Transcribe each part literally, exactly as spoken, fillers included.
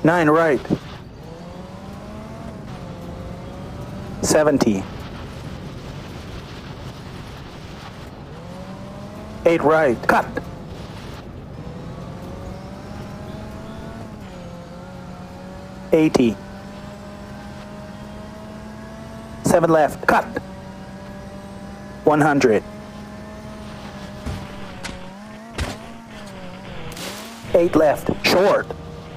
nine right, seventy, eight right, cut, eighty, seven left, cut, one hundred, eight left, short,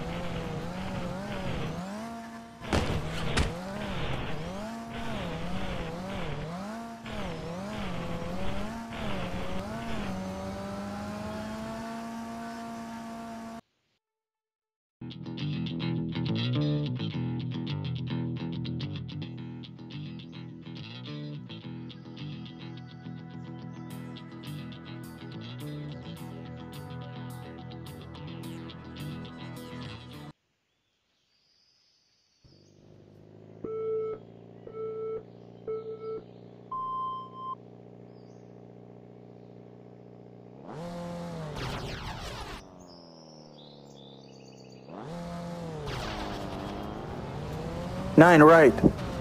nine right,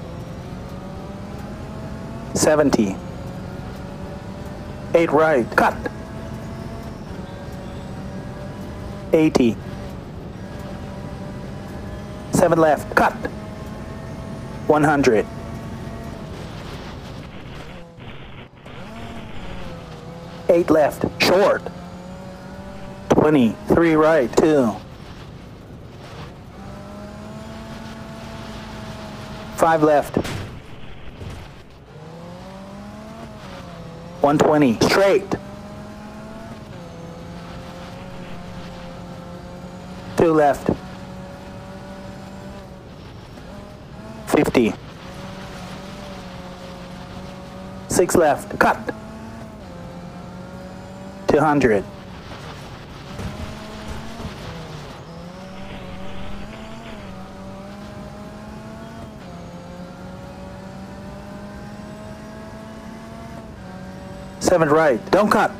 seventy, eight right, cut, eighty, seven left, cut, one hundred, eight left, short, twenty, three right, two, five left, one twenty, straight, two left, fifty, six left, cut, two hundred, seven right, don't cut,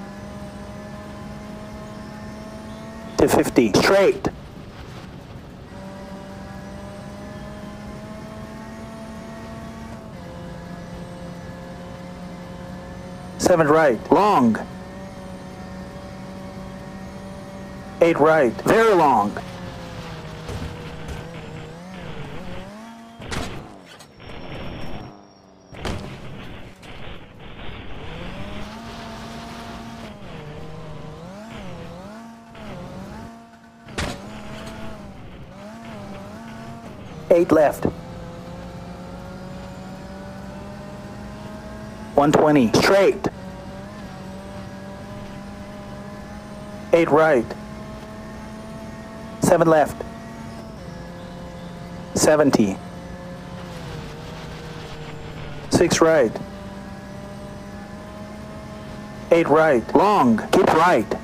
to fifty, straight, seven right, long, eight right, very long, eight left, one twenty, straight, eight right, seven left, seventy, six right, eight right, long, keep right,